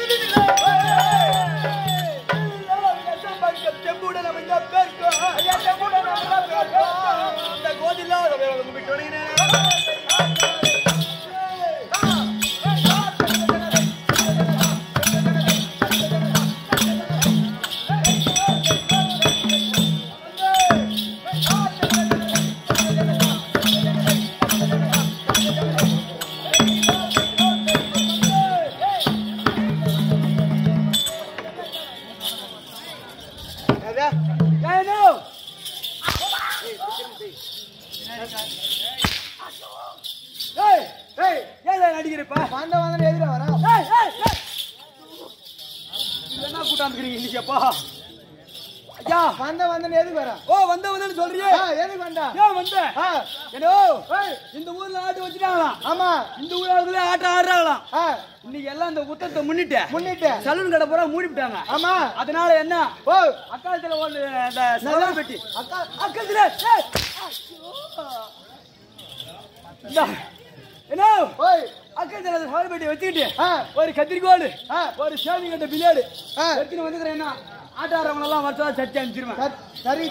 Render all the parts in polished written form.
இந்த ஊர்ல ஆட்டு வச்சிட்டாங்களாம். ஆமா, இந்த ஊர்ல ஆட்டம் ஆடுறாங்களாம். இன்னைக்கு எல்லாம் இந்த உத்தத்தை முன்னிட்டு சலூன் கடை பூரா மூடிவிட்டாங்க. ஆமா, அதனால என்ன அக்காலத்துல ஒண்ணு சலூன் பெட்டி அக்காலத்துல என்ன அக்காலத்துல சலூன் பெட்டி வச்சுக்கிட்டு ஒரு கத்திரிக்கோடு ஒரு சேவிங் கட்ட பிள்ளையாடு வச்சுன்னு வந்துக்கிறேன். என்ன ஆட்ட ஆடுறவங்க எல்லாம் வருஷம் சட்டி அனுப்பிச்சிருவேன். சரி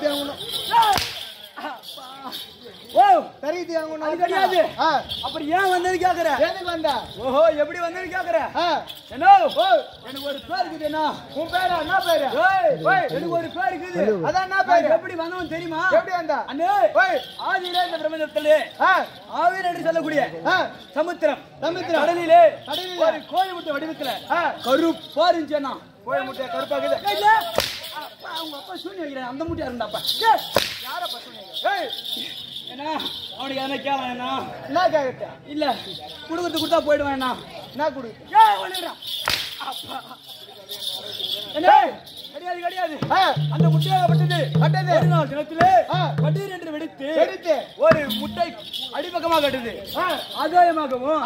கிடையாது. அப்புறம் ஏன் வந்தது கேக்குற? ஓஹோ, எப்படி வந்தது கேக்குற? என்ன எனக்கு ஒரு பேர் இருக்குது. என்ன உன் பேரா? என்ன பேரு? எனக்கு ஒரு பேர் இருக்குது. அதான் என்ன பேரு? எப்படி வந்தவன் தெரியுமா? எப்படி வந்தா? அண்ணே ஆதியிலே இந்த பிரபஞ்சத்திலே ஆவிர் என்று சொல்லக்கூடிய சமுத்திரம் கடலிலே ஒரு கோழி முட்டை வடிவத்துல கருப்பா இருந்துச்சு. கோழி முட்டை கருப்பா இருக்குது. அவங்க அப்பா சூனி வைக்கிறேன். அந்த முட்டையா இருந்தாப்பா யாரப்பா சூனி? என்ன அவனுக்கு என்ன கேட்கலாம்? என்ன கேட்க இல்ல குடுக்கத்து கொடுத்தா போயிடுவேன். என்ன கொடு கிடையாது கிடையாது. அந்த முட்டையாகப்பட்டது ஒரு நாள் தினத்திலே பட்டீர் என்று வெடித்து ஒரு முட்டை அடிப்பக்கமாக கட்டுது. ஆகாயமாகவும்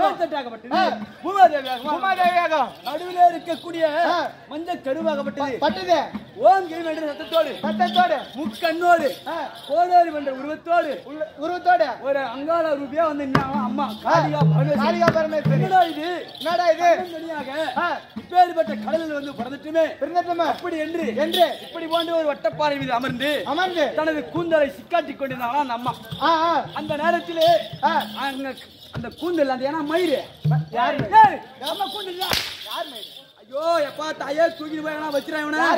பூமாதேவியாக நடுவிலே இருக்கக்கூடிய மஞ்சள் கருவாகப்பட்டது ஓம் கிரி என்ற சத்தத்தோடு முக்கண்ணோடு கோடோரி என்ற உருவத்தோடு ஒரு அங்காள ரூபியா வந்து அம்மா காளிகா பரமேஸ்வரி. இது இப்பேற்பட்ட கடலில் வந்து பிறந்துட்டுமே அப்படி என்று இப்படி போன்ற ஒரு வட்டப்பாறை மீது அமர்ந்து தனது கூந்தலை சிக்காட்டிக் கொண்டிருந்தாங்களா அந்த அம்மா. அந்த நேரத்திலே அந்த கூந்தல் அந்த ஏன்னா மயிறு அம்மா கூந்தல் யார் மயிறு? ஐயோ எப்பா தாயே தூக்கி போய் வச்சிருவேன்.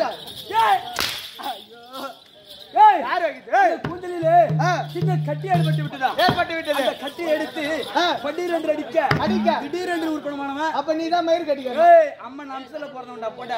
கூந்தலிலே சின்ன கட்டி ஏற்பட்டு விட்டது. கட்டி எடுத்து பட்டீர் என்று அடிக்க திடீரென்று உருப்பணமானவன். அப்ப நீதான் மயிர் கட்டிக்க. அம்மன் அம்சல போறதுண்டா போட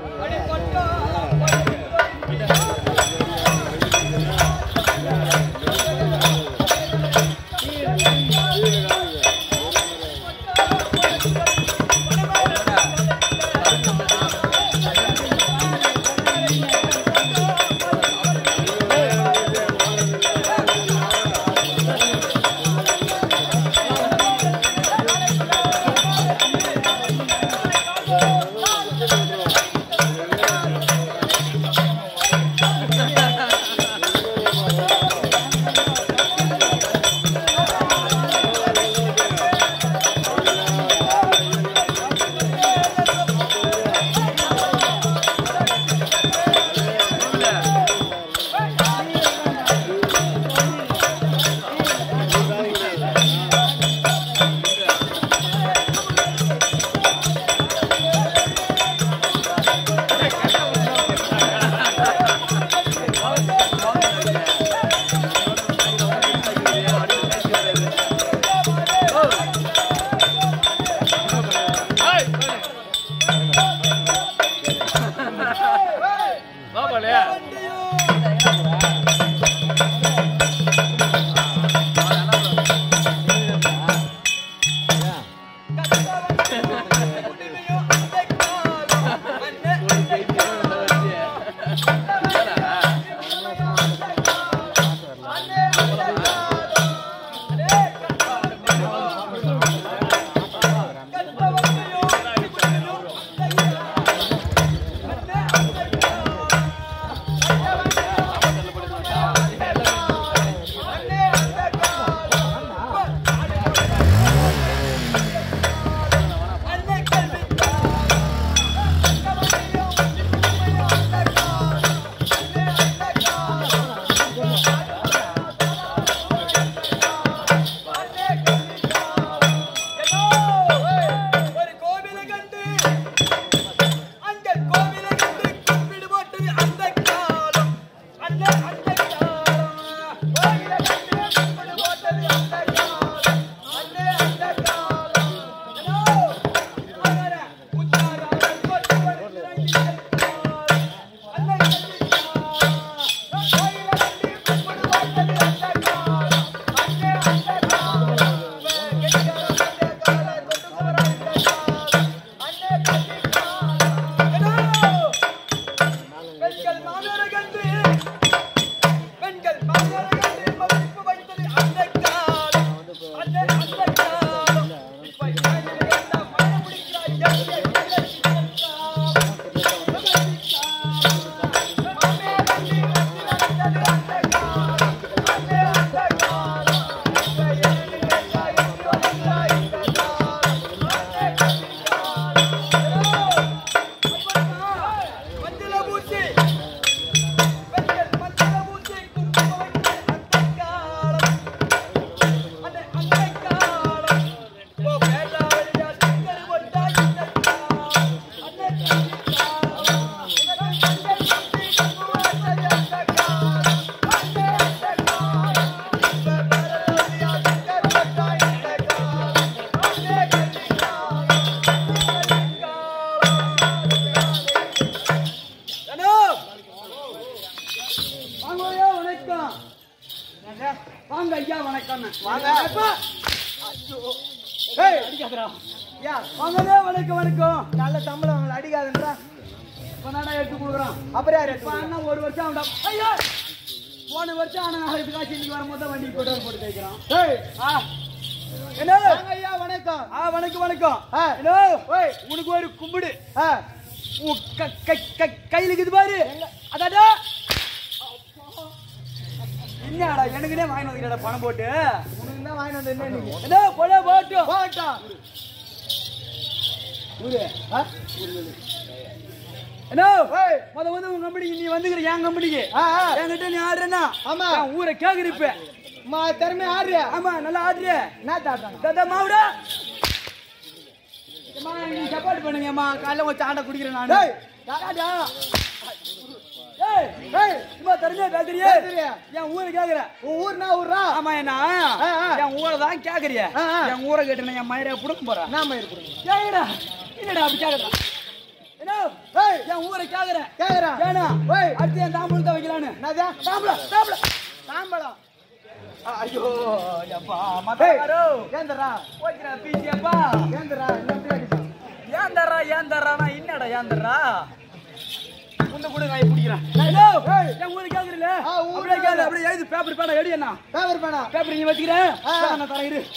வாங்க ஐயா வணக்கம். வாங்க அடிக்காதரா. வாங்கலே வணக்கம் வணக்கம். நல்ல சம்பளம் அவங்களை அடிக்காதுன்றா. இப்ப நானா எடுத்து கொடுக்குறான். அப்புறம் யாரு அண்ணா ஒரு வருஷம் ஆகும்டா. ஐயா போன வருஷம் ஆனா அதுக்கு காசு இன்னைக்கு வரும்போது வண்டி பெட்ரோல் போட்டு கேட்கிறான். என்ன ஐயா வணக்கம். வணக்கம் வணக்கம். உனக்கு ஒரு கும்பிடு கையில இருக்குது பாரு. அதாடா என்னடா எனக்குனே வாங்கி வந்துடா பணம் போட்டு. உனக்கு தான் வாங்கி வந்து என்ன போட போட்டோம் போட்டோம் என்ன வந்து உங்க கம்பெனிக்கு நீ வந்துக்கிற என் கம்பெனிக்கு என்கிட்ட நீ ஆடுறேன்னா ஆமா ஊரை கேக்குறிப்ப திறமை ஆடுற. ஆமா நல்லா ஆடுற. என்ன மாவுடா நீ சப்போர்ட் பண்ணுங்கம்மா. காலைல கொஞ்சம் ஆண்டை குடிக்கிறேன் நான். என் ஊரை கேக்குற ஊர்னா ஊர்ரா. ஆமா என்ன என் ஊரை தான் கேக்குறிய. என் ஊரை கேட்டு என் மயிரை புடுங்க போறேன். நான் மயிர் புடுங்க என்னடா அப்படி கேக்குறா. என் ஊரை கேக்குறேன் ஏன்னா அடுத்து என் தாம்பூலத்தை வைக்கலான்னு தாம்பலம் ஐயோ அப்பா மதரோ ஏந்தரா ஓகேடா பீச்சியப்பா ஏந்தரா ஏந்தரா என்னடா ஏந்தரா உன்னை கூட நான் பிடிக்கிறேன் என் ஊரை கேக்குறீல ஊரே கேளு அப்படியே எழுது பேப்பர் பேனா எடு என்ன பேப்பர் நீ வச்சுக்கிறேன் நான் தரேன் இரு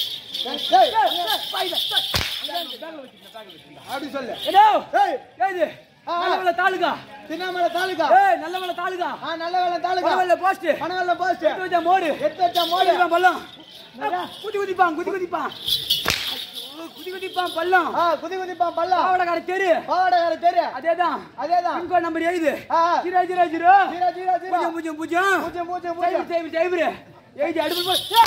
அப்படி சொல்லு எழுது நல்லவள தாலுகா திண்ணாமலை தாலுகா நல்லவள தாலுகா நல்லவள போஸ்ட் பனவல்ல போஸ்ட் எடுத்து வச்ச மோடு பள்ளம் குதிப்பான் பள்ளம் குதிப்பான் பள்ளம் பாவடகார தெரு அதேதான் இன்கோ நம்பர் எழுது 000 000 எழுதி அடுப்பு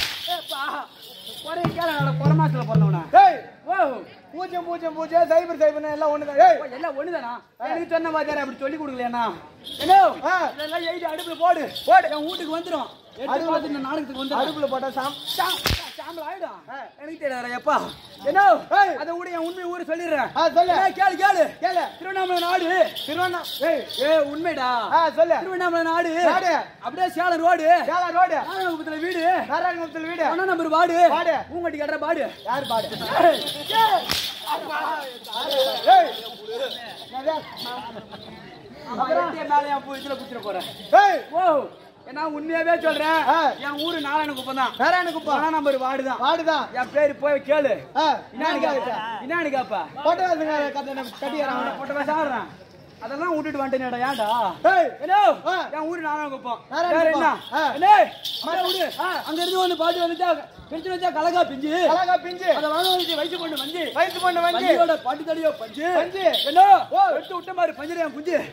ஒரே கேள பொறமாசல பொறந்தவனா ஓ 000 எல்லாம் ஒண்ணுதான் எல்லாம் ஒண்ணுதானா எனக்கு சொன்ன மாதிரி அப்படி சொல்லி கொடுக்கலையா என்ன இதெல்லாம் எழுதி அடுப்புல போடு என் வீட்டுக்கு வந்துடும் நாடகத்துக்கு வந்து அடுப்புல போட்டா சாம்பல் ஆயிடும் எனக்கு தெரியாதா எப்பா என்ன அதை விட என் உண்மை ஊரு சொல்லிடுறேன் கேளு திருவண்ணாமலை நாடு உண்மைடா சொல்லு திருவண்ணாமலை நாடு அப்படியே சேலம் ரோடு நாராயணகுப்பத்துல வீடு ஒன்னா நம்பர் வாடு பூங்கட்டி கட்டுற பாடு யாரு பாடு நான் உண்மையாவே சொல்றேன் என் ஊரு நாராயணகுப்பம் தான் நம்பர் வாடுதான் என் பேரு போய் கேளு என்னன்னு கேப்பா கட்டிடுறேன் அதெல்லாம் விட்டுட்டு வந்துட்டேனேடா ஏன்டா என் ஊரு நாராயணகுப்பம் அங்க இருந்து வந்து பாட்டு வந்துச்சா பிரிச்சு வச்சா கலகா பிஞ்சு அதை வயசு கொண்டு வந்து பாட்டு தடியோ பஞ்சு என்ன எடுத்து விட்ட மாதிரி பஞ்சு என் குஞ்சு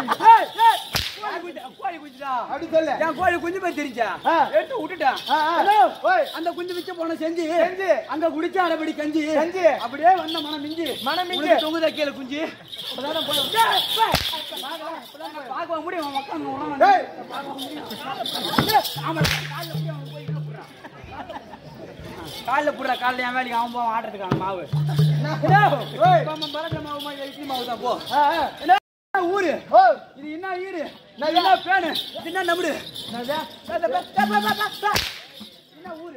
கோழி குஞ்சுடா அப்படி சொல்ல என் கோழி குஞ்சு போய் தெரிஞ்சா எடுத்து விட்டுட்டேன் அந்த குஞ்சு விச்ச போன செஞ்சு அங்க குடிச்ச அரைபடி கஞ்சி அப்படியே வந்த மனம் மிஞ்சி தொங்குதா கீழே குஞ்சு பார்க்க முடியும் காலைல புடுற காலைல என் வேலைக்கு அவன் போவான் ஆடுறதுக்கான மாவு இட்லி மாவு தான் போ ஊரு இது என்ன ஈரு என்ன பேனு இது என்ன நம்புடு என்ன ஊரு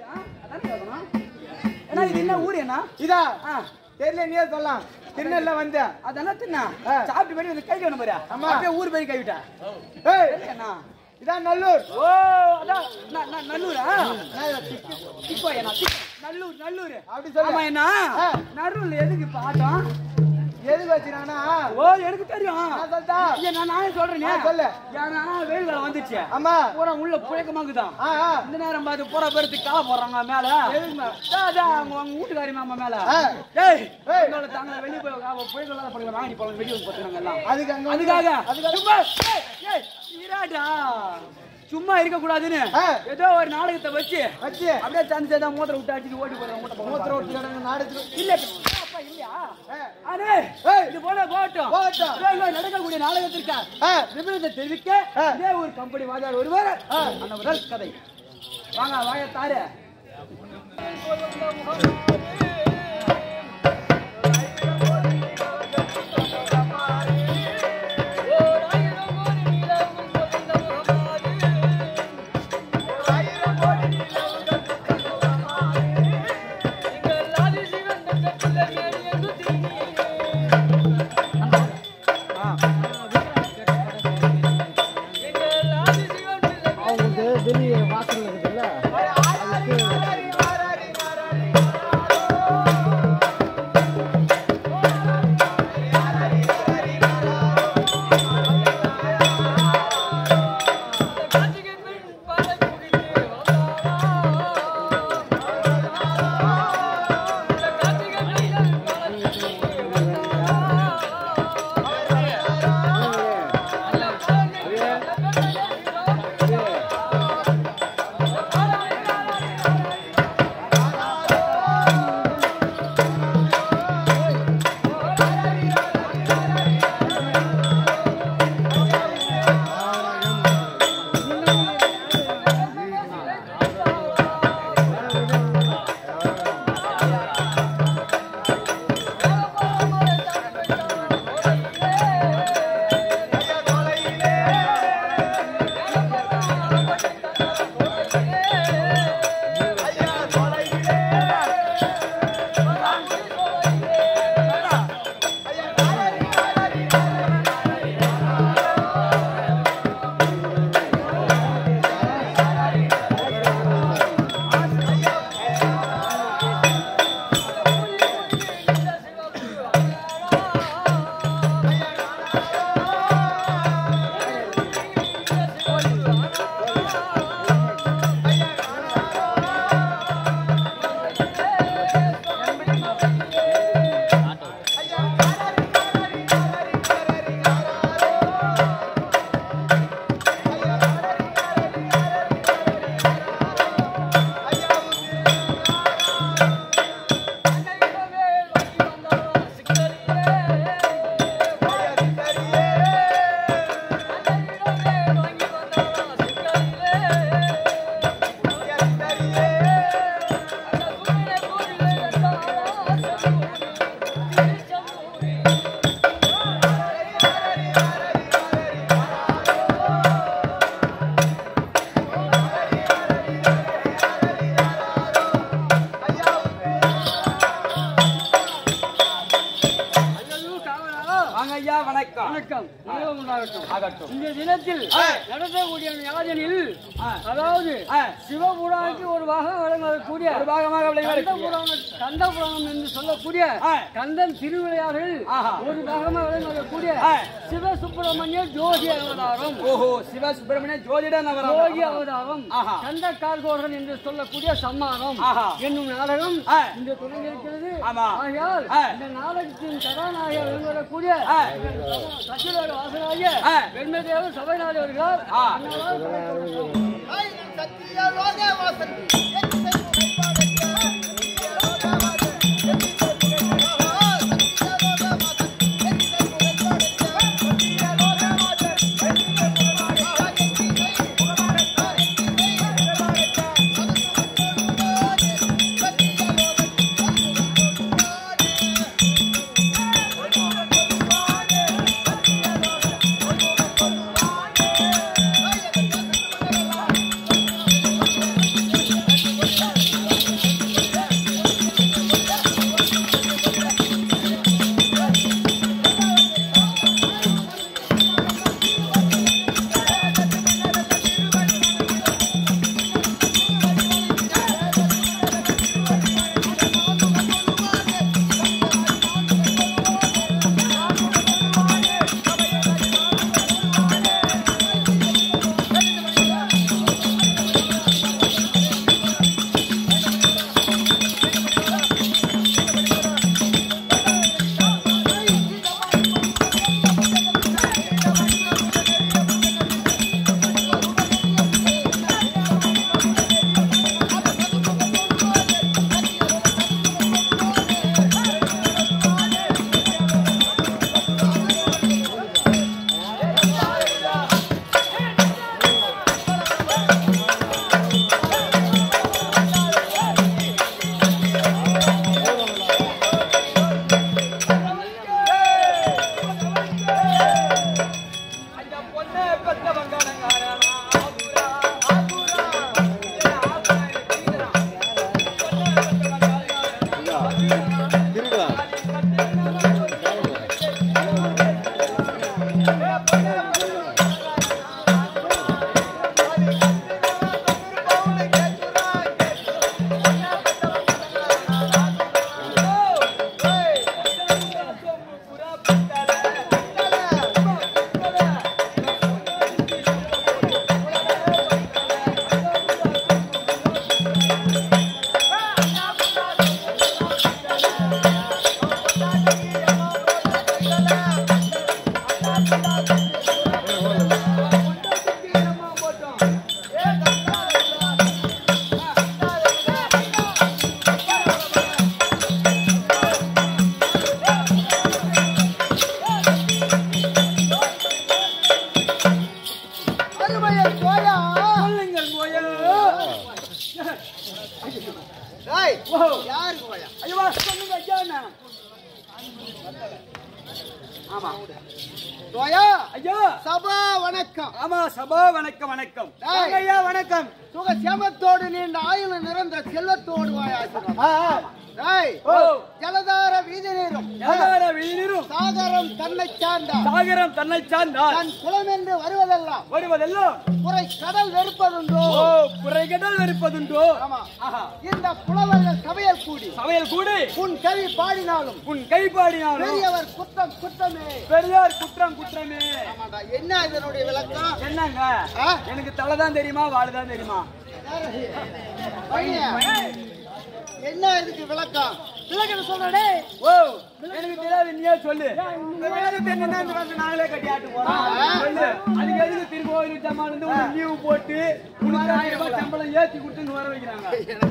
இது என்ன ஊரு என்ன இதா தெரியல நீயே சொல்லலாம் திண்ணல வந்த அதெல்லாம் தின்னா சாப்பிட்டு போய் வந்து கை கவனம் பாரு அப்படியே ஊர் போய் கை விட்டா இதான் நல்லூர் ஓ அதான் நல்லூரா இப்போ என்ன நல்லூர் அப்படி சொல்லுமா என்ன நல்லூர்ல எதுக்கு பாட்டம் எதுக்கு வச்சிரானா ஓ எனக்கு தெரியும் நான் சொல்றா நானே சொல்றேன் சொல்லு ஏன்னா வெயில் காலம் வந்துச்சு ஆமா பூரா உள்ள புயக்கமாங்குதான் இந்த நேரம் பார்த்து பூரா பேருக்கு கால போடுறாங்க மேல அவங்க வீட்டுக்காரி மாமா மேல ஏய் உங்களோட தாங்க வெளியே போய் புயக்கெல்லாம் போடுங்க வாங்கி போலாம் வெளியே வந்து போட்டுறாங்க எல்லாம் அதுக்காக இராடா சும்மா இருக்க கூடாதுன்னு ஏதோ ஒரு நாடகத்தை வச்சு அப்படியே சந்தா மூத்திர விட்டு அடிச்சு ஓடி போறாங்க மூத்திர விட்டு நாடகத்துக்கு இல்ல இது போல நடக்கக்கூடிய நாடகத்திற்கா விபரீதத்தை தெரிவிக்க இதே ஒரு கம்பெனி வாதியார் ஒருவர் அந்த முதல் கதை வாங்க வாய தாரு இந்த தினத்தில் நடத்தக்கூடிய யாதனில் அதாவது சிவபுராணத்தில் ஒரு பாகம் வழங்கக்கூடிய கந்த புராணம் என்று சொல்லக்கூடிய கந்தன் திருவிளையாடல் ஒரு பாகமாக வழங்கக்கூடிய சிவசுப்பிரமணிய ஜோதி அவதாரம். ஓஹோ, சிவசுப்பிரமணிய ஜோதிடன் ஜோதி அவதாரம் கந்த கார்கோடன் என்று சொல்லக்கூடிய சம்மானம் என்னும் நாடகம் இந்த தொடங்கியிருக்கிறது. ஆகையால் இந்த நாடகத்தின் கதாநாயகர் வெளிவரக்கூடிய சச்சிரோட வாசனாகிய வெண்மைதேவர் சபைநாடு வருகிறார். வணக்கம். சுகசேமத்தோடு நீண்ட ஆயுள நிறந்த செல்வத்தோடு ஜலதார வீதி நீரும் சாகரம் தன்னை சார்ந்தார் தன் குலம் என்று வருவதெல்லாம் குறை கடல் வெறுப்பதுண்டோ. இந்த புலவர்கள் சபையில் கூடி உன் கவி பாடினாலும் பெரியவர் பெரியார் குற்றமே. என்ன இதனுடைய விளக்கம்? என்னங்க, எனக்கு தலைதான் தெரியுமா வாழுதான் தெரியுமா? என்ன இதுக்கு விளக்கம் சொல்றே? ஓ, எனக்கு தெரியாது, நீயே சொல்லு. நாங்களே கட்டி ஆட்டு போறோம். அதுக்கு எதுக்கு திருக்கோயில் ஜமான் லீவு போட்டு சம்பளம் ஏத்தி கொடுத்து வர வைக்கிறாங்க?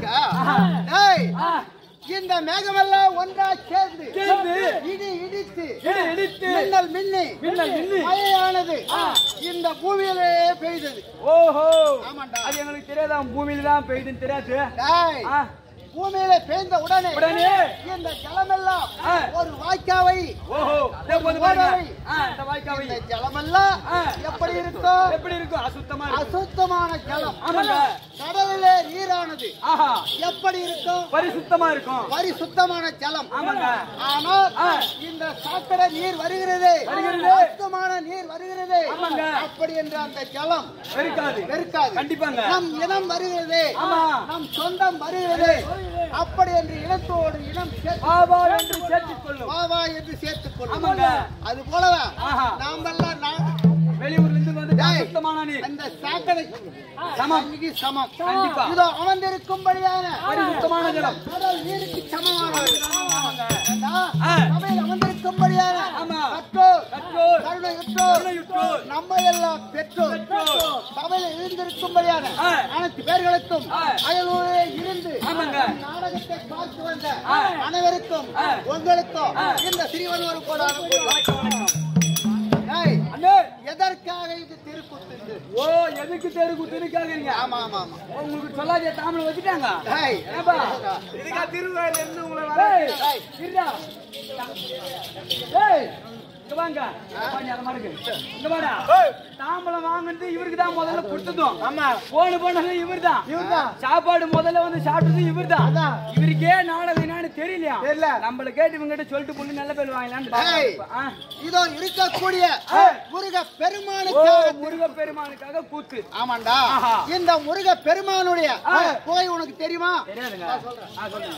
இந்த மேகமெல்லாம் ஒன்றா சேர்ந்து இடி இடித்து மின்னல் மின்னி மழையானது இந்த பூமியிலே பெய்தது. ஓஹோ, அது எங்களுக்கு தெரியாதா? பூமியில தான் பெய்யுதுன்னு தெரியாது. பூமியில பெய்ந்த உடனே இந்த ஜலமெல்லாம் ஒரு வாய்க்காவை ஜலமெல்லாம் எப்படி எப்படி இருக்கும்? எப்படி இருக்கும்? அசுத்தமா அசுத்தமான ஜலம். ஆமாங்க. கடலிலே நீரானது ஆஹா எப்படி இருக்கும்? பரிசுத்தமா இருக்கும். பரிசுத்தமான ஜலம். ஆமாங்க. ஆனால் இந்த சாக்கடை நீர் வருகிறது, சுத்தமான நீர் வருகிறது. ஆமாங்க. அப்படி என்ற அந்த ஜலம் வெறுக்காது. வெறுக்காது. கண்டிப்பாங்க. நம் இனம் வருகிறது, ஆமா. நம் சொந்தம் வருகிறது. அப்படி என்று இனத்தோடு இனம் பாபா என்று சேர்த்துக் கொள்ளும். பாவா என்று சேர்த்துக் கொள்ளும். ஆமாங்க. அது போலதான் ஆஹா. நாமெல்லாம் வெளியூர்ல இருந்து வந்து சுத்தமான நீர் அந்த சாக்கடை சமம். சமம். கண்டிப்பா. இதோ அமர்ந்திருக்கும்படியான பரிசுத்தமான ஜலம். கடல் நீருக்கு சமமானது. ஆ. சபையில் அமர்ந்திருக்கும்படியான ஆமா. கற்றோர், கற்றோர், கருணையுற்றோர், கருணையுற்றோர், நம்மை எல்லாம் பெற்றோர் சபையில் இருந்திருக்கும்படியான ஆ. அனைத்து பேர்களுக்கும் ஆ. அயலூரே இருந்து ஆமாங்க. நாடகத்தை பார்த்து வந்த ஆ. அனைவருக்கும் ஆ. உங்களுக்கும் ஆ. இந்த சிறிவன் கூட அண்ணே, எதற்காக இது திருக்குத்து? ஓ எதுக்கு தெருக்கு திருக்காதீங்க. ஆமா ஆமா ஆமா. உங்களுக்கு சொல்லாத தாமலை வச்சுட்டாங்க. ஏய், ஏப்பா இதுக்கா திருவாயில இருந்து உங்களை வர இருடா. ஏய் இங்க வாங்க. கொஞ்சம் அந்த மாதிரி இருக்கு. இங்க வாடா. தாம்பலம் வாங்குறது இவருக்கு தான் முதல்ல கொடுத்ததும். ஆமா. போன போனது இவர்தான். சாப்பாடு முதல்ல வந்து சாப்பிட்டது இவர்தான். இவருக்கே நாடகம் என்னன்னு தெரியலையா? தெரியல. நம்மள கேட்டு இவங்க கிட்ட சொல்லிட்டு புள்ளி நல்ல பேர் வாங்கலான்னு. இதோ இருக்கக்கூடிய முருக பெருமானுக்காக கூத்து. ஆமாண்டா. இந்த முருக பெருமானுடைய போய் உனக்கு தெரியுமா? தெரியாதுங்க. சொல்லுங்க.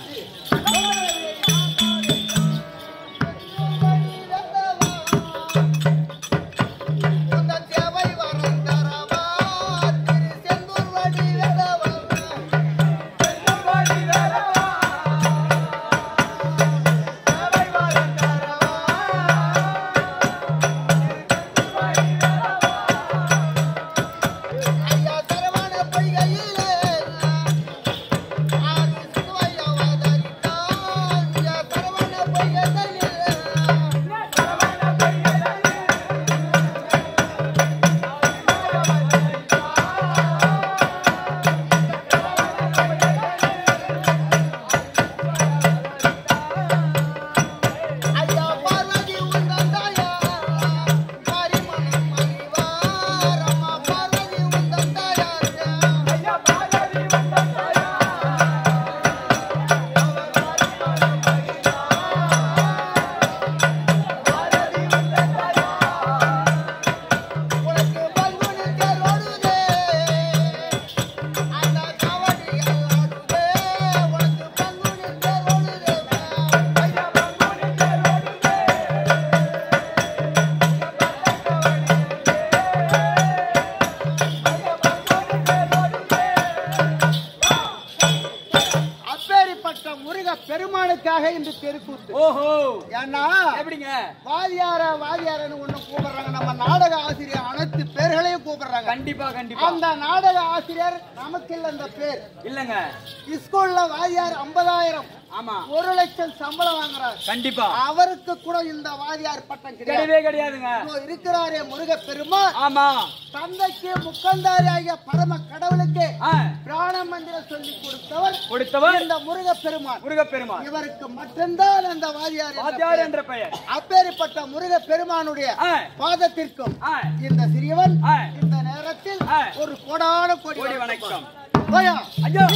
பெருமானுக்காக இந்த தெருக்கூத்து. ஓஹோ. ஏன்னா எப்படிங்க? வாதியாரன்னு ஒண்ணு கூப்பிடுறாங்க. நம்ம நாடக ஆசிரியர் அனைத்து பேர்களையும் கூப்பிடுறாங்க. கண்டிப்பா கண்டிப்பா. அந்த நாடக ஆசிரியர் நமக்கு இல்ல அந்த பேர் இல்லங்க. ஸ்கூல்ல வாதியார் 50,000 ஆமா 1 லட்சம் சம்பளம் வாங்குறாரு. கண்டிப்பா. அவருக்கு கூட இந்த வாதியார் பட்டம் கிடையவே கிடையாதுங்க. இருக்கிறாரே முருக பெருமாள். ஆமா. தந்தைக்கு முக்கந்தாரியாகிய பரம கடவுளுக்கு பிராண மந்திரம் சொல்லி கொடுத்தவர் இந்த முருக பெருமாள். இவருக்கு மட்டும்தான் அந்த வாதியார் என்ற பெயர். அப்பேற்பட்ட முருக பெருமானுடைய பாதத்திற்கும் இந்த சிறியவன் இந்த நேரத்தில் ஒரு கோடான கோடி வணக்கம். ஐயா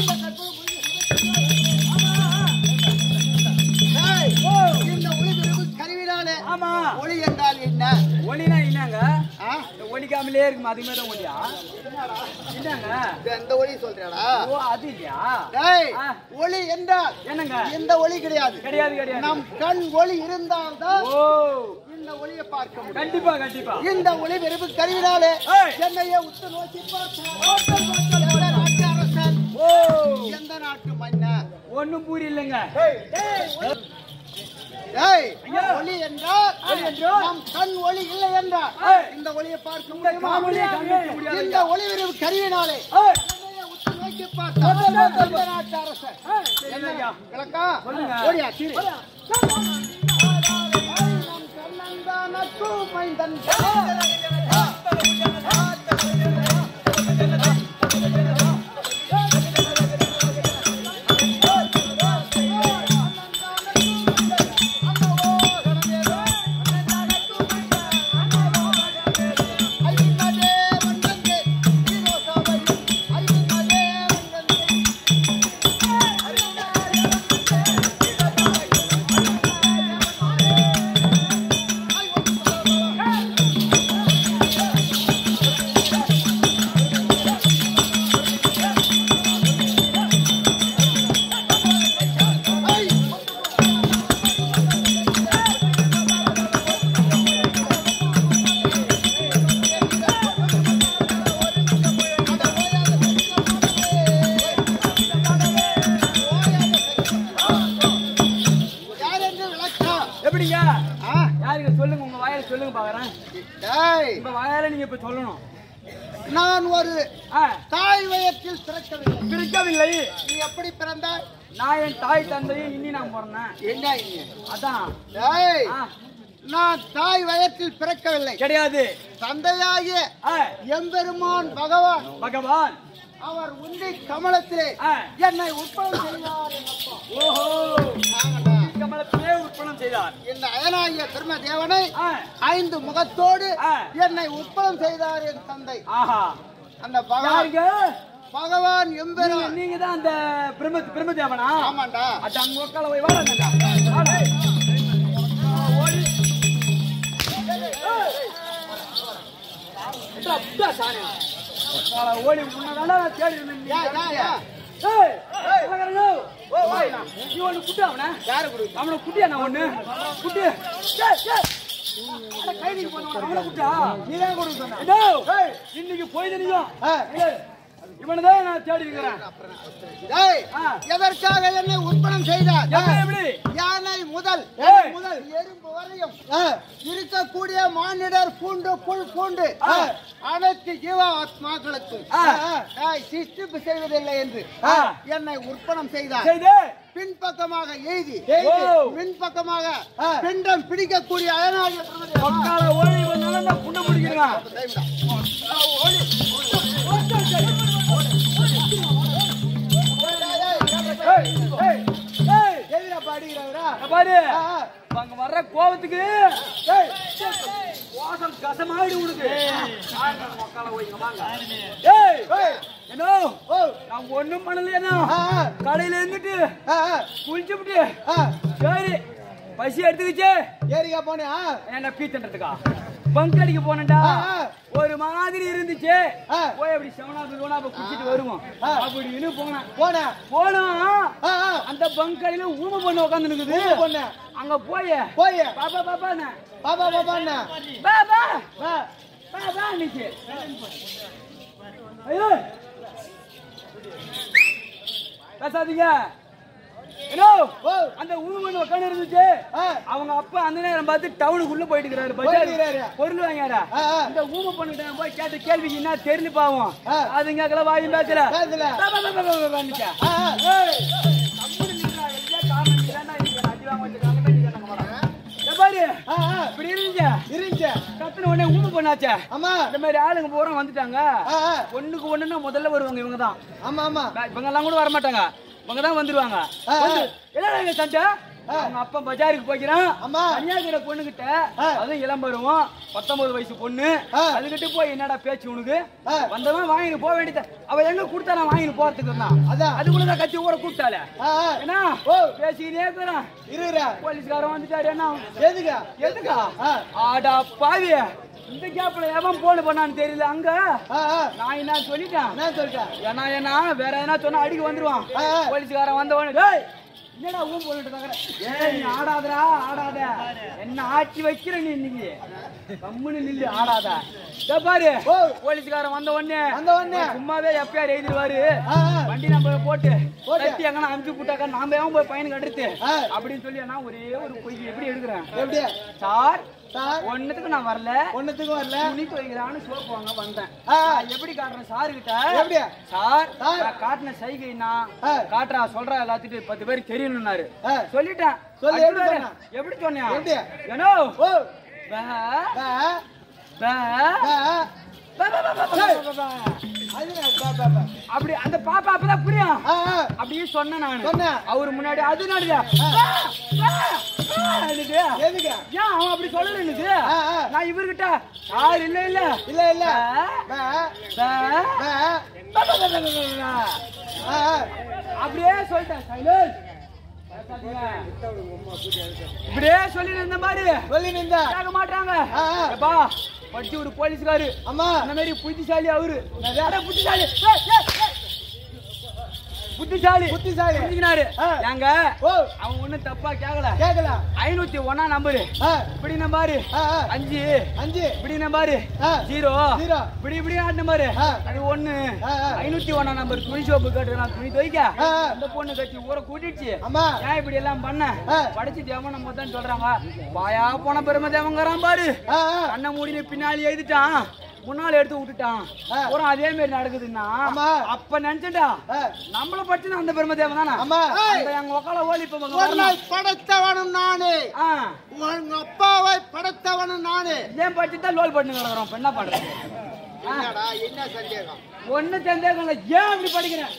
இந்த ஒளி கருவினாலே ஒளி என்றால் என்ன? ஒளினா என்னங்க? ஒளிக்காமலே இருக்கும். அதுமே தான் ஒளியா? என்னங்க இந்த ஒளி சொல்றா? ஓ அது இல்லையா? ஒளி என்றால் என்னங்க? இந்த ஒளி கிடையாது. நம் கண் ஒளி இருந்தால்தான் இந்த ஒளியை பார்க்க முடியும். கண்டிப்பா கண்டிப்பா. இந்த ஒளி வெறுப்பு கருவினாலே சென்னையை உத்து நோக்கி அரசன் எந்த நாட்டு மன்னர் ஒண்ணும் புரியலங்க. ஒளி என்றால் நம் கண் ஒளி இல்லை என்றால் இந்த ஒளியை பார்க்க முடியுமா? இந்த ஒளி வெறுப்பு கருவினாலே உத்து நோக்கி பார்த்த நாட்டு அரசன் விளக்கா ஓடியா சீரி இப்ப சொல்லணும். நான் ஒரு தாய் வயத்தில் பிறக்கவில்லை. நீ எப்படி பிறந்தாய்? நான் என் தாய் தந்தையும் இன்னி நான் பிறந்தேன். என்ன அதான் நான் தாய் வயத்தில் பிறக்கவில்லை. கிடையாது. தந்தையாகிய எம்பெருமான் பகவான் அவர் உன்னை கமலத்திலே என்னை உற்பத்தி செய்தார். ஓஹோ, கமலத்திலே உற்பத்தி செய்தார். இந்த அயனாகிய தர்ம தேவனை 5 முகத்தோடு என்னை உற்பத்தி செய்தார் என் தந்தை. ஆஹா, அந்த பகவான் எம்பெருமான். நீங்க தான் அந்த பிரம்ம தேவனா? ஆமாண்டா. அட அங்க உட்கால போய் வாடா. ஓடி ஓடி முன்னதான தேடி இருந்தேன். நீ ஒண்ணு குட்டு அவனை. யாரு குடு? அவனை குட்டியா? நான் ஒண்ணு குட்டு கைதிக்கு போன அவனை குட்டா? நீதான் கொடுக்க சொன்ன. இன்னைக்கு போய் தெரியும். இவனதான் நான் தேடி இருக்கிறேன். எதற்காக என்னை உற்பத்தி செய்தார்? எப்படி? யானை முதல் எறும்பு வரையும் இருக்கக்கூடிய மானிடர் பூண்டு புல் பூண்டு அனைத்து ஜீவாத்மாக்களுக்கும் சிஸ்டிப்பு செய்வதில்லை என்று என்னை உற்பத்தி செய்தார். பின்பக்கமாக எய்தி பின்பக்கமாக பிண்டம் பிடிக்கக்கூடிய அயனாகிய புண்ண பிடிக்கிறான். பாரு, அங்க வர்ற கோபத்துக்கு வாசம் கசமாயிடு உனக்கு. நான் ஒண்ணும் பண்ணலையா? கடையில இருந்துட்டு குளிச்சுட்டு சரி பசி எடுத்துக்கிச்சு ஏரியா போனே என்ன பீச்சன்றதுக்கா பங்க் அடிக்க போனேன்டா. ஒரு மாதிரி இருந்துச்சு. போய் அப்படி குடிச்சிட்டு வருவோம் அப்படின்னு போனா அந்த பங்க் அடியில ஊமை பொண்ணு உட்காந்து இருக்குது. அங்க போய் பாப்பா பாப்பா பாப்பா பாப்பா பாபா பாபா நிச்சு. ஐயோ பேசாதீங்க. அந்த ஊமன் உட்காந்து இருந்துச்சு. அவங்க அப்பா அந்த நேரம் பார்த்து டவுனுக்குள்ள போயிட்டு இருக்கிறாரு. பொருள் வாங்காரா. இந்த ஊம பண்ணிட்டு போய் கேட்ட கேள்விக்கு என்ன தெரியல பாவம். அதுங்க வாயும் பேசல. ஊம பண்ணாச்சே. இந்த மாதிரி ஆளுங்க பூரா வந்துட்டாங்க. ஒண்ணுக்கு ஒண்ணுன்னா முதல்ல வருவாங்க இவங்கதான். ஆமா ஆமா, இவங்க எல்லாம் கூட வரமாட்டாங்க. இவங்கதான் வந்துருவாங்க. என்ன சண்டை? அவங்க அப்பா பஜாருக்கு போய்க்கிறான். கன்னியாகுமரி பொண்ணுகிட்ட, அதுவும் இளம்பருவம் 19 வயசு பொண்ணு. அதுகிட்ட போய் என்னடா பேச்சு உனக்கு? வந்தவன் வாங்கிட்டு போக வேண்டியது. அவ எங்க கொடுத்தா நான் வாங்கிட்டு போறதுக்கு இருந்தான். அதுக்குள்ளதான் கட்சி ஊற கூப்பிட்டால. ஏன்னா பேசிக்கிட்டே இருக்கிறான். போலீஸ்காரன் வந்துட்டாரு. என்ன எதுக்கா? ஆடா பாவி, இந்த கேப்ல எவன் போன் பண்ணான்னு தெரியல. அங்க நான் என்ன சொல்லிட்டேன். ஏன்னா வேற எதனா சொன்னா அடிக்க வந்துருவான். போலீஸ்காரன் வந்தவனு என்னடா ஊம் போட்டு ஆடாதரா ஆடாத, என்ன ஆட்சி வைக்கிற நீ இன்னைக்கு கம்முன்னு நில்லு ஆடாத. பாரு போலீஸ்காரன் வந்த உடனே சும்மாவே எப்பயார் எழுதிடுவாரு. வண்டி நம்ம போட்டு கட்டி எங்கன்னா அமுச்சு போட்டாக்கா நாம ஏன் போய் பையனுக்கு அடுத்து அப்படின்னு சொல்லி நான் ஒரே ஒரு பொய் எப்படி எடுக்கிறேன் சார். ஒன்னுத்துக்கு நான் வரல. துணி துவைக்கிறான்னு சோப்பு வாங்க வந்தேன். எப்படி காட்டுறேன் சாரு கிட்ட? சார் காட்டின சைகைன்னா காட்டுறா சொல்றா எல்லாத்துக்கும் 10 பேருக்கு தெரியணும்னாரு. சொல்லிட்டேன். எப்படி சொன்னேன்? ஏனோ அப்படி அந்த பாப்பா அப்பதான் புரியும். அப்படியே சொன்னேன் நான் அவரு முன்னாடி. அது ஏன் அவன் அப்படி சொல்லல எனக்கு? நான் இவர்கிட்ட யார் இல்ல இல்ல இல்ல இல்ல அப்படியே சொல்லிட்டேன். இப்படியே சொல்லி இருந்த மாதிரி கேட்க மாட்டாங்க. படிச்சு ஒரு போலீஸ்காரு அந்த மாதிரி புத்திசாலி. அவரு புத்திசாலி ஏங்க அவன் ஒண்ணும் தப்பா கேக்கல. 501 நம்பரு இப்படி நம்பரு 5 இப்படி நம்பரு 0 இப்படி இப்படி நம்பரு அது 1 501 நம்பர். துணி சோப்பு கேட்டு நான் துணி துவைக்க அந்த பொண்ணு கட்சி ஊரை கூட்டிடுச்சு. ஏன் இப்படி எல்லாம் பண்ண? படிச்சு தேவன் நம்ம தான் சொல்றாங்க. பாயா போன பெருமை தேவங்கிறான் பாரு. கண்ணை மூடி பின்னாடி எழுதிட்டான். முன்னால எடுத்து விட்டுட்டான் அப்புறம் அதே மாதிரி நடக்குதுன்னா அப்ப நினைச்சேன்டா நம்மள பற்றின அந்த பெருமை தேவை தானே எங்க உக்கால ஓலி படைத்தவனும் நானே உங்க அப்பாவை படைத்தவனும் நானே ஏன் படிச்சுதான் லோல் பண்ணி கிடக்குறோம் என்ன பண்றது என்ன சந்தேகம் ஒண்ணு சந்தேகம் இல்லை ஏன் அப்படி படிக்கிறேன்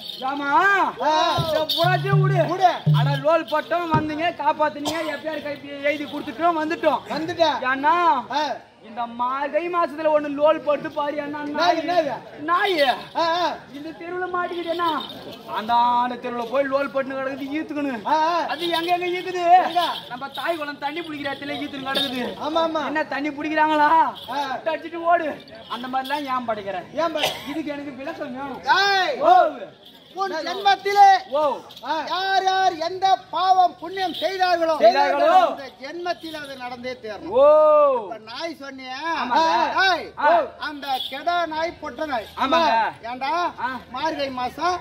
லோல் பட்டோம் வந்தீங்க காப்பாத்துனீங்க எப்பயாரு கை எழுதி கொடுத்துட்டோம் வந்துட்டோம் ஏன்னா இந்த மார்கை மாசத்துல ஒண்ணு லோல் போட்டு பாரு நாய் இந்த தெருவுல மாட்டிக்கிட்டேன்னா அந்த தெருவுல போய் லோல் போட்டு கிடக்குது ஈத்துக்கணும் அது எங்க ஈக்குது நம்ம தாய் குளம் தண்ணி பிடிக்கிற இடத்துல ஈத்துன்னு கிடக்குது என்ன தண்ணி பிடிக்கிறாங்களா அடிச்சுட்டு ஓடு அந்த மாதிரி எல்லாம் ஏன் படைக்கிறேன் இதுக்கு எனக்கு விளக்கம் வேணும் உன் ஜென்மத்திலே யார் யார் எந்த பாவம் புண்ணியம் செய்தார்களோ அந்த ஜென்மத்தில் அது நடந்தே தேரணும் நாய் சொன்னிய அந்த கெடா நாய் பொட்ட நாய் ஏண்டா மார்கழி மாசம்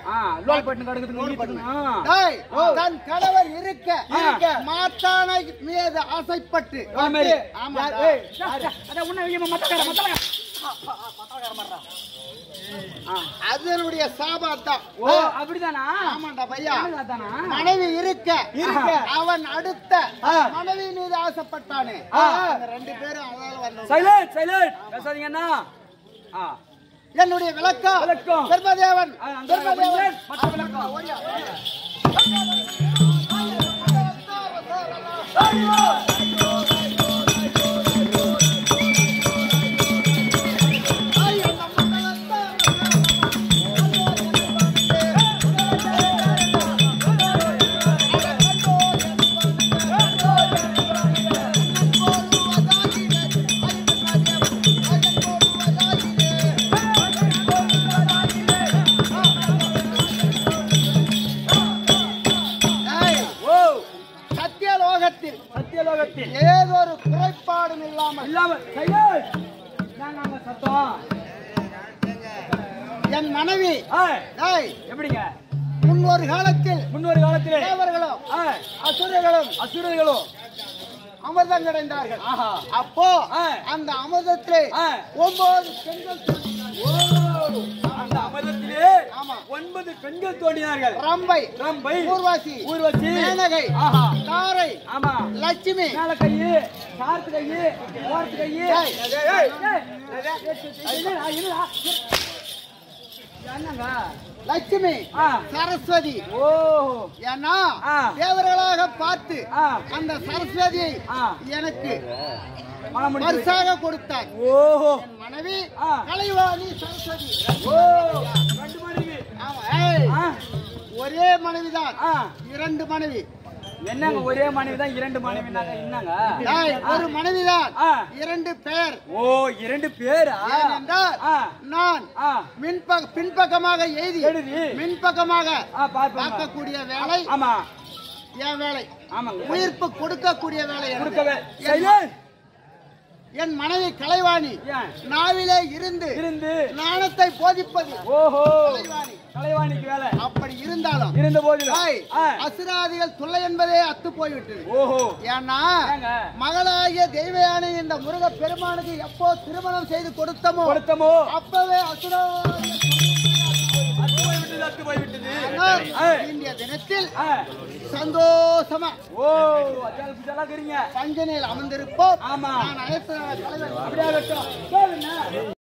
தன் கணவர் இருக்க மாட்டானை மீது ஆசைப்பட்டு அதனுடைய சாபாத்தான் அப்படிதானா ஆமாண்டா பையா மனைவி இருக்க அவன் அடுத்த மனைவி மீது ஆசைப்பட்டானே ரெண்டு பேரும் என்னுடைய விளக்கம் தர்மதேவன் ஏதொரு குறைபாடும் இல்லாமல் என் மனைவி எப்படிங்க முன்னொரு காலத்தில் தேவர்களும் அசுரர்களும் அமிர்தம் கிடைந்தார்கள் அப்போ அந்த அமிர்தத்திலே 9 பெண்கள் தோன்றினார்கள் ரம்பை ஊர்வசி மேனகை தாரை லட்சுமி லட்சுமி சரஸ்வதி ஏன்னா தேவர்களாக பார்த்து அந்த சரஸ்வதியை எனக்கு பரிசாக கொடுத்தார் மனைவி கலைவாணி சரஸ்வதி ஒரே மனைவிதான் 2 மனைவி என்னங்க ஒரே மனைவிதான் 2 மனைவினாங்க என்னங்க ஒரு மனைவிதான் 2 பேர் 2 பேரா நான் பின்பக்கமாக எழுதி மின்பக்கமாக பார்க்கக்கூடிய வேலை என் வேலை உயிர்ப்பு கொடுக்கக்கூடிய வேலை என் மனைவி கலைவாணி நாவிலே இருந்து ஞானத்தை போதிப்பது கலைவாணிக்கு வேலை அப்படி இருந்தாலும் இருந்த போதிலும் அசுராதிகள் தொல்லை என்பதே அத்து போய்விட்டது ஏன்னா மகளாகிய தெய்வயானை இந்த முருக பெருமானுக்கு எப்போ திருமணம் செய்து கொடுத்தமோ அப்பவே இந்திய தினத்தில் சந்தோஷமா பஞ்சனையில் அமர்ந்திருப்போம். நான் அழைத்த